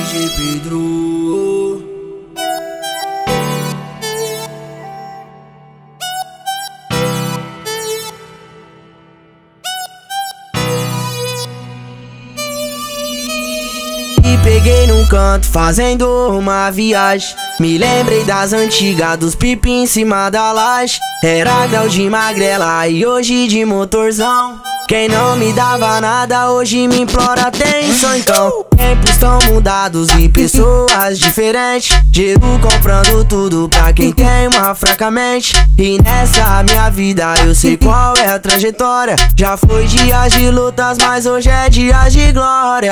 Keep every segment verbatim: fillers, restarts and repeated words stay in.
J Pedro. Me peguei num canto fazendo uma viagem. Me lembrei das antigas, dos pipi em cima da laje. Era grau de magrela e hoje de motorzão. Quem não me dava nada hoje me implora atenção. Então, tempos tão mudados e pessoas diferentes. Gelo comprando tudo pra quem tem uma fraca mente. E nessa minha vida eu sei qual é a trajetória. Já foi dias de lutas, mas hoje é dia de glória.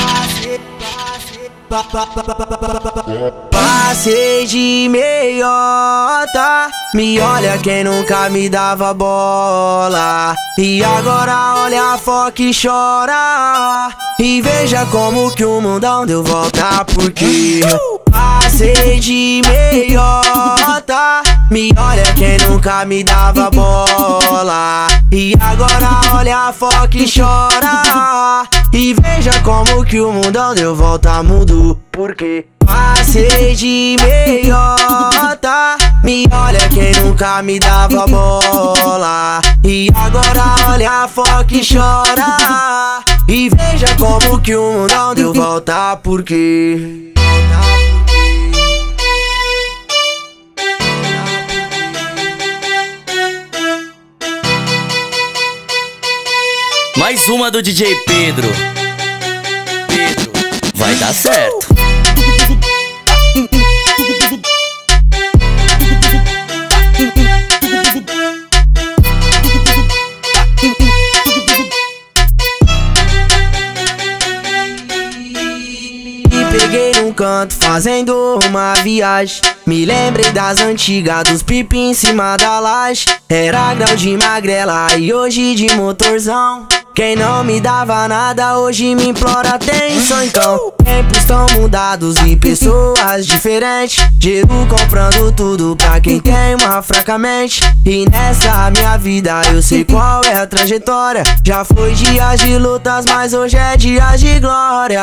Passei de meiota, me olha quem nunca me dava bola. E agora olha a foca e chora. E veja como que o mundão deu volta. Porque passei de meiota, me olha quem nunca me dava bola. E agora olha a foca e chora. E veja como que o mundão deu volta, mundo. Porque passei de meiota, me olha quem nunca me dava bola. E agora olha a foca e chora. E veja como que o mundão deu volta, porque mais uma do D J Pedro. Pedro, vai dar certo. Me peguei num canto fazendo uma viagem. Me lembrei das antigas, dos pipi em cima da laje. Era grau de magrela e hoje de motorzão. Quem não me dava nada hoje me implora atenção. Então, tempos tão mudados e pessoas diferentes. Gelo comprando tudo pra quem tem uma fraca mente. E nessa minha vida eu sei qual é a trajetória. Já foi dias de lutas, mas hoje é dia de glória.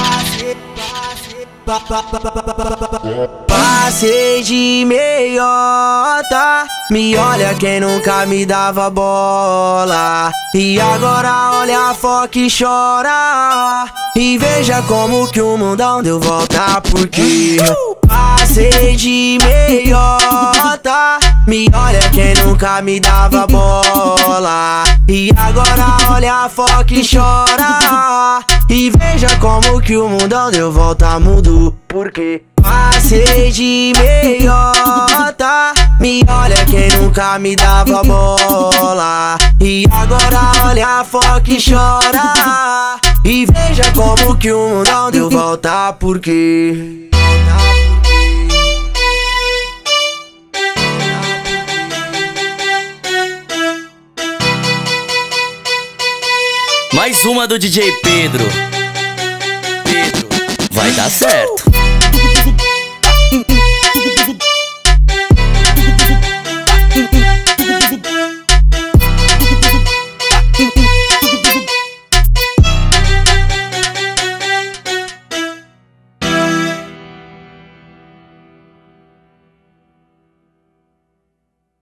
Passei de meiota, me olha quem nunca me dava bola. E agora olha a foca e chora. E veja como que o mundão deu volta. Porque passei de meiota, me olha quem nunca me dava bola. E agora olha a foca e chora. E veja como que o mundão deu volta, mundo. Porque passei de meiota, me olha quem nunca me dava bola. E agora olha a foca e chora. E veja como que o mundão deu volta, porque mais uma do D J Pedro. Pedro, vai dar certo.